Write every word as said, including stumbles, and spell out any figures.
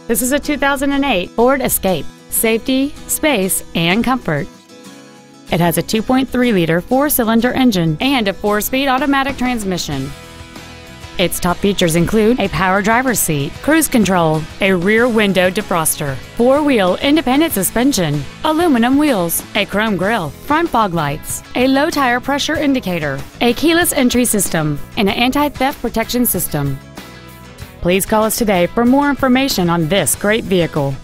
This is a two thousand eight Ford Escape. Safety, space, and comfort. It has a two point three liter four-cylinder engine and a four-speed automatic transmission. Its top features include a power driver's seat, cruise control, a rear window defroster, four-wheel independent suspension, aluminum wheels, a chrome grille, front fog lights, a low tire pressure indicator, a keyless entry system, and an anti-theft protection system. Please call us today for more information on this great vehicle.